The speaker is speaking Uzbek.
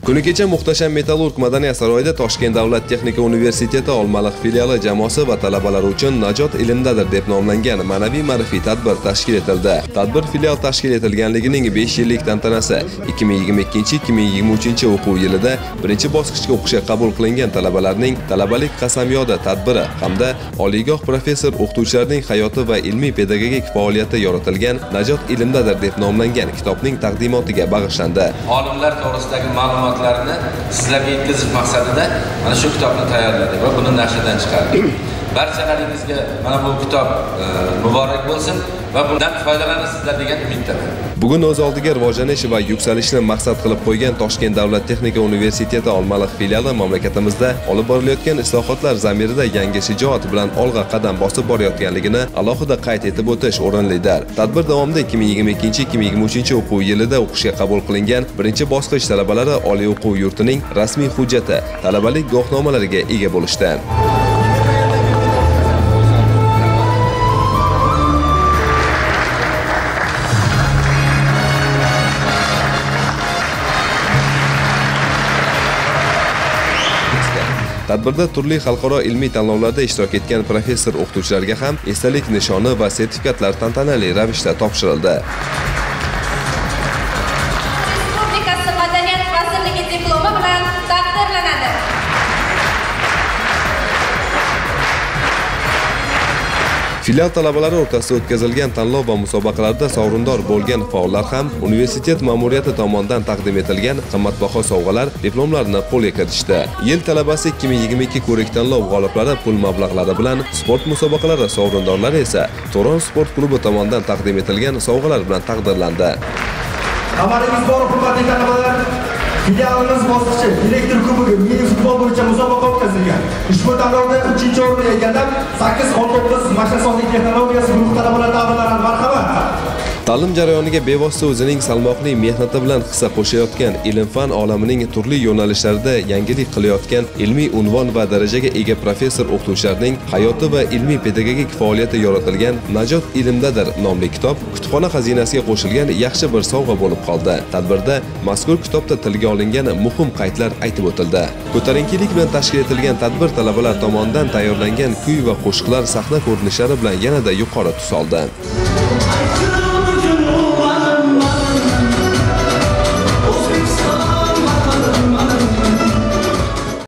Kuni kecha muhtasham Metallurg madaniyat saroyida Toshkent davlat texnika universiteti Olmaliq filiali jamoasi va talabalari uchun Najot ilmdadir deb nomlangan ma'naviy ma'rifiy tadbir tashkil etildi. Tadbir filial tashkil etilganligining 5 yillik tantanasi 2022-2023 o'quv yilida birinchi bosqichga o'qishga qabul qilingan talabalarning talabalik qasamyodi tadbiri hamda oliygoh professor o'qituvchilarining hayoti va ilmiy pedagogik faoliyati yoritilgan Najot ilmdadir deb nomlangan kitobning taqdimotiga bag'ishlandi. Olimlar to'g'risidagi ma'lumotlarni sizlarga yetkazish maqsadida mana shu kitobni tayyorladik va buni nashrdan chiqardik. Barchalaringizga mana bu kitob muborak bo'lsin va bundan foydalansizlar degan umiddaman. Bugun o'z oldiga rivojlanish va yuksalishni maqsad qilib qo'ygan Toshkent davlat texnika universiteti Olmaliq filiali mamlakatimizda olib borilayotgan islohotlar zamirida yangi shijoat bilan olg'a qadam bosib borayotganligini alohida qayd etib o'tish o'rinlidir. Tadbir davomida 2022-2023 o'quv yilida o'qishga qabul qilingan birinchi bosqich talabalari oliy o'quv yurtining rasmiy hujjati, talabalik guvohnomalariga ega bo'lishdi. Tadbirda turli xalqaro ilmiy tanlovlarda ishtirok etgan professor o'qituvchilarga ham esdalik nishoni va sertifikatlar tantanali ravishda topshirildi. Respublikasi madaniyat vazirligi diplomi bilan taqdirlanadi. Filial talabalari o'rtasida o'tkazilgan tanlov va musobaqalarda sovrindor bo'lgan faollar ham universitet ma'muriyati tomonidan taqdim etilgan qimmatbaho sovg'alar, diplomlarni qo'lga kiritishdi. Yil talabasi 2022 ko'rik tanlov g'oliblari pul mablag'lari bilan, sport musobaqalari sovrindorlari esa To'ron sport klubi tomonidan taqdim etilgan sovg'alar bilan taqdirlandi. Xabaringiz bor, hurmatli talabalar, filialimiz bosqichi elektr kubogi mini futbol bo'yicha musobaqa o'tkazilgan. Ushbu tanlovda 3-o'rinni egallab, 8-19 mashinasozlik texnologiyasi guruh talabalari taqdirlanadi. Marhamat. Ta'lim jarayoniga bevosita o'zining salmoqli mehnati bilan hissa qo'shayotgan, ilm-fan olamining turli yo'nalishlarida yangilik qilayotgan, ilmiy unvon va darajaga ega professor o'qituvchilarning hayoti va ilmiy pedagogik faoliyati yoritilgan Najot ilmdadir nomli kitob kutubxona xazinasiga qo'shilgan yaxshi bir sovg'a bo'lib qoldi. Tadbirda mazkur kitobda tilga olingan muhim qaydlar aytib o'tildi. Ko'tarinkilik bilan tashkil etilgan tadbir talabalar tomonidan tayyorlangan kuy va qo'shiqlar sahna ko'rinishlari bilan yanada yuqori tus oldi.